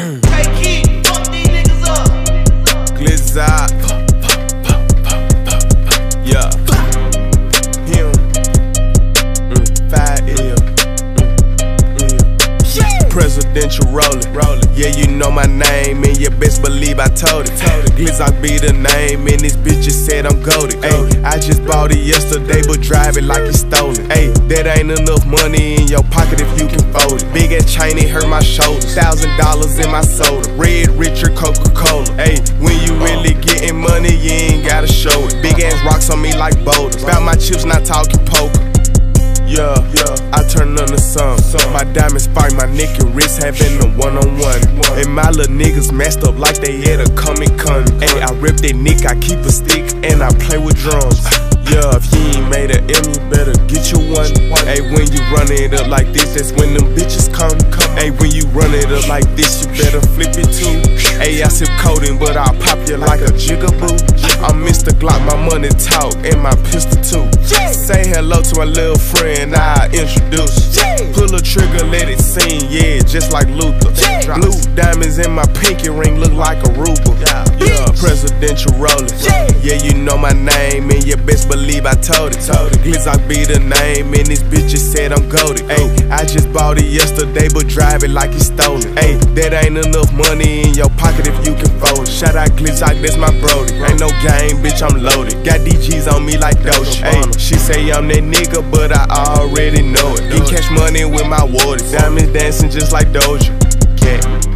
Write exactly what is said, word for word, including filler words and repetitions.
Tay Keith, fuck these niggas up. Glizock. Yeah. Him. Mm. Five L. Presidential Rollie, Rollie. Yeah, you know my name, and you best believe I told it. Tote. Glizock be the name, and these bitches said I'm goated. Ayy, I just bought it yesterday, but drive it like it's stolen. Ayy, that ain't enough money in your pocket if you can fold it. Big ass chain, it hurt my shoulders. Thousand dollars in my soda. Red, richer Coca-Cola. Ayy, when you really getting money, you ain't gotta show it. Big ass rocks on me like boulders. Found my chips, not talking poker. Yeah, yeah, I turn on the sun. My diamonds fight my neck and wrist, having a one-on-one. And my little niggas messed up like they had a coming con. Ayy, I rip that nick, I keep a stick, and I play with drums. Yeah, if you ain't made a M, you better get you one. Ayy, when you run it up like this, that's when them bitches come. Ayy, when you run it up like this, you better flip it too. Ayy, I sip codeine, but I'll pop you like a jigaboo. I'm Mister Glock, my money talk, and my pistol too. Say hello to my little friend, I'll introduce you. Pull a trigger, let it sing, yeah, just like Luther. Blue diamonds in my pinky ring look like a Ruber. Yeah, presidential Rollie. Yeah, you know my name, and you best believe I told it. Glizock be the name, and these bitches said I'm goated. Ayy, I just bought it yesterday, but drive it like it's stolen. Ayy, that ain't enough money in your pocket if you can fold it. Shout out Glizock, that's my brody. Ain't no game, bitch, I'm loaded. Got D Gs on me like Doge. Ayy, she say I'm that nigga, but I already know it. Get cash money with my waters. Diamonds dancing just like Doja Cat.